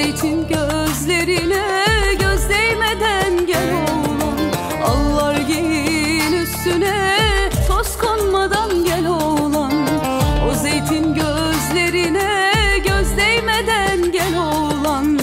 zeytin gözlerine göz değmeden gel oğlan. Allar giyin üstüne toz konmadan gel oğlan. O zeytin gözlerine göz değmeden gel oğlan.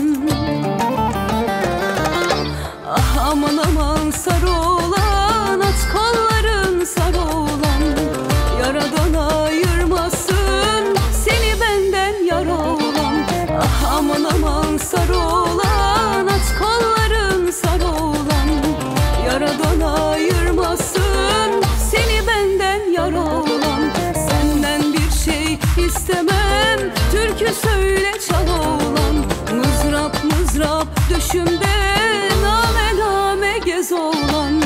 Ah aman aman sarı oğlan, at kolların sarı oğlan. Yaradan ayırmasın seni benden yar oğlan. Ah aman aman sarı oğlan, at kolların sarı oğlan. Yaradan ayırmasın seni benden yar oğlan. Senden bir şey istemem, türkü söyle çal oğlan. Mızrap mızrap düşümde name name gez oğlan.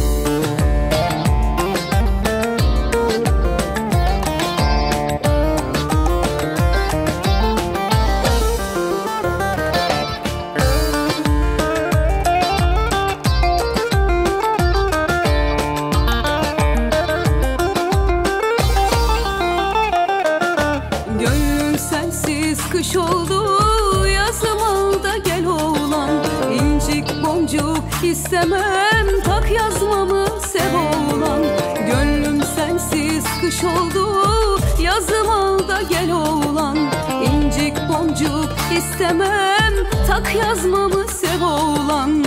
Gönlüm sensiz kış oldu, yazım al da gel oğlan. İncik boncuk istemem, tak yazmamı sev oğlan. Gönlüm sensiz kış oldu, yazım al da gel oğlan. İncik boncuk istemem, tak yazmamı sev oğlan.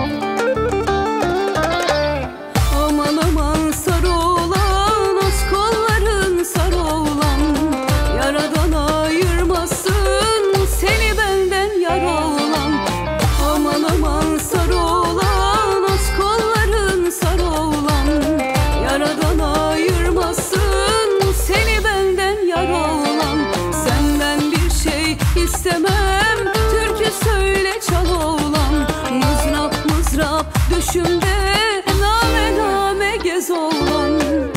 Aman aman sarı oğlan, az kolların sarı oğlan. Yaradan ayırmasın seni benden yar oğlan. Aman aman sarı oğlan, az kolların sarı oğlan. Yaradan ayırmasın seni benden yar oğlan. Senden bir şey istemem, türkü söyle çal oğlan. Mızrap mızrap düşümde name name gez oğlan.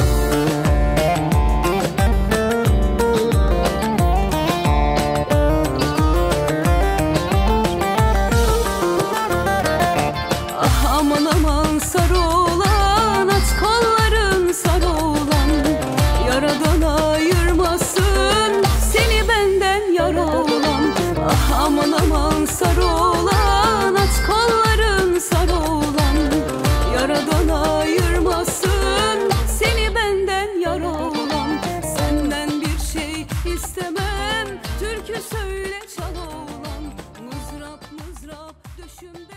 Ah aman aman sarı oğlan, at kolların sarı oğlan. Yaradan ayırmasın seni benden yar oğlan. Ah aman aman sarı oğlan, at kolların sarı oğlan. Yaradan ayırmasın seni benden yar oğlan. Senden bir şey istemem, türkü söyle çal oğlan. Mızrap mızrap düşümde